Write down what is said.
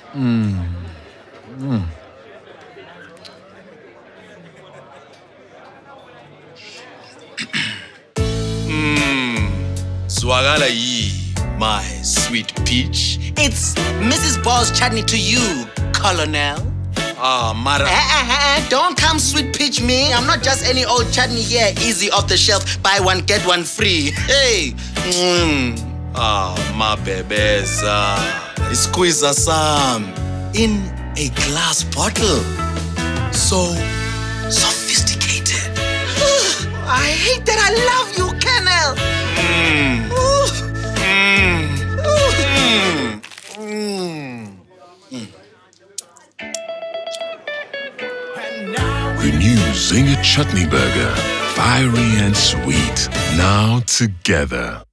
Swagala yi, my sweet peach. It's Mrs. Ball's chutney to you, Colonel. Mara. Don't come sweet peach me. I'm not just any old chutney here, easy off the shelf, buy one, get one free. Hey. My bebeza. Squeeze some in a glass bottle. So sophisticated. I hate that I love you, Colonel. The new Zinger Chutney Burger. Fiery and sweet. Now together.